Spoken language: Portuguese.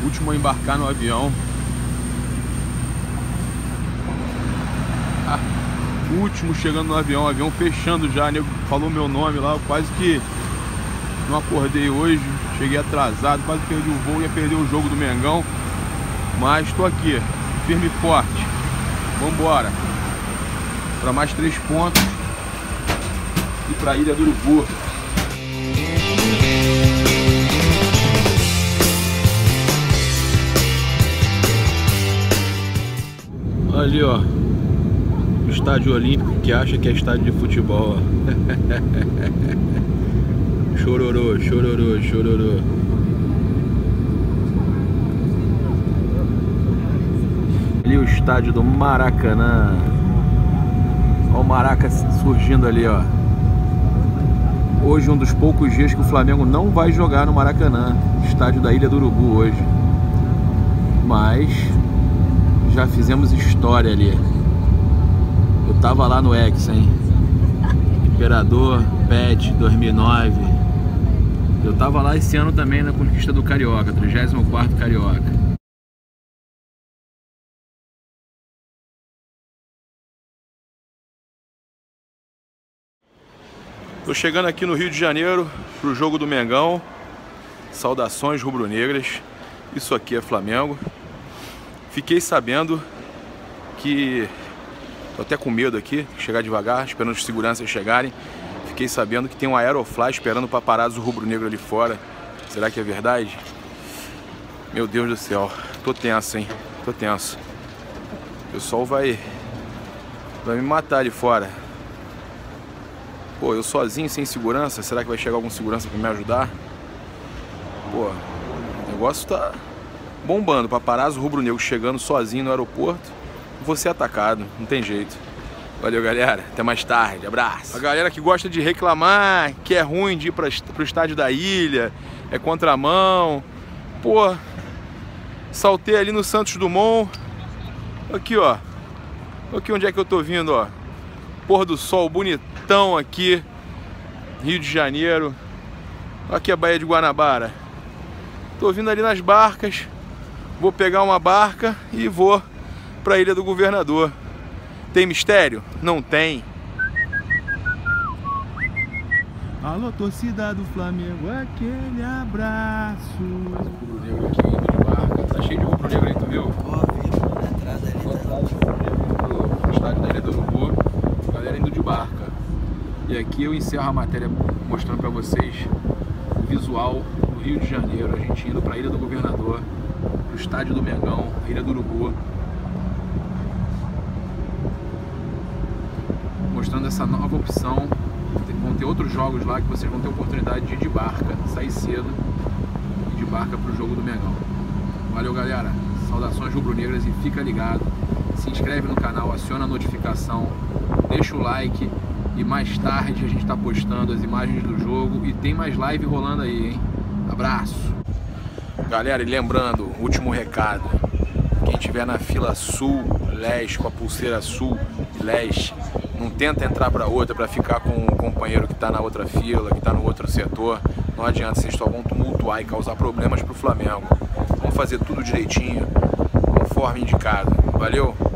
Último a embarcar no avião. Último chegando no avião, o avião fechando já, nego falou meu nome lá, eu quase que não acordei hoje, cheguei atrasado, quase perdi o voo, ia perder o jogo do Mengão, mas estou aqui, firme e forte, vamos embora, para mais 3 pontos e para a Ilha do Urubu. Ali ó, Estádio Olímpico, que acha que é estádio de futebol. Chororô, chororô, chororô. Ali o estádio do Maracanã. Olha o Maraca surgindo ali, ó. Hoje um dos poucos dias que o Flamengo não vai jogar no Maracanã, estádio da Ilha do Urubu hoje. Mas já fizemos história ali. Eu tava lá no X, hein? Imperador, Pet, 2009. Eu tava lá esse ano também na conquista do Carioca, 34º Carioca. Tô chegando aqui no Rio de Janeiro pro jogo do Mengão. Saudações rubro-negras. Isso aqui é Flamengo. Fiquei sabendo que... Tô até com medo aqui, chegar devagar, esperando os seguranças chegarem. Fiquei sabendo que tem um Aerofly esperando paparazzo rubro-negro ali fora. Será que é verdade? Meu Deus do céu, tô tenso, hein? Tô tenso. O pessoal vai me matar ali fora. Pô, eu sozinho, sem segurança, será que vai chegar algum segurança pra me ajudar? Pô, o negócio tá bombando, paparazzo rubro-negro chegando sozinho no aeroporto. Vou ser atacado, não tem jeito. Valeu, galera, até mais tarde, abraço. A galera que gosta de reclamar, que é ruim de ir pro estádio da Ilha, é contramão. Pô, saltei ali no Santos Dumont. Aqui, ó. Aqui onde é que eu tô vindo, ó. Pôr do sol bonitão aqui, Rio de Janeiro. Aqui a Baía de Guanabara. Tô vindo ali nas barcas. Vou pegar uma barca e vou pra Ilha do Governador. Tem mistério? Não tem. Alô, torcida do Flamengo, aquele abraço. Rubro-negro aqui indo de barca. Tá cheio de rubro-negro aí, tu viu? Ó, vi atrás ali. Pro estádio da Ilha do Urubu. Galera indo de barca. E aqui eu encerro a matéria mostrando pra vocês o visual do Rio de Janeiro. A gente indo pra Ilha do Governador, pro estádio do Mengão, Ilha do Urubu. Mostrando essa nova opção. Vão ter outros jogos lá que vocês vão ter oportunidade de ir de barca, sair cedo e de barca para o jogo do Mengão. Valeu, galera, saudações rubro-negras e fica ligado, se inscreve no canal, aciona a notificação, deixa o like e mais tarde a gente está postando as imagens do jogo e tem mais live rolando aí, hein? Abraço! Galera, e lembrando, último recado, quem tiver na fila sul, leste, com a pulseira sul, leste, não tenta entrar para outra para ficar com o companheiro que está na outra fila, que está no outro setor. Não adianta, vocês só vão tumultuar e causar problemas para o Flamengo. Vamos fazer tudo direitinho, conforme indicado. Valeu?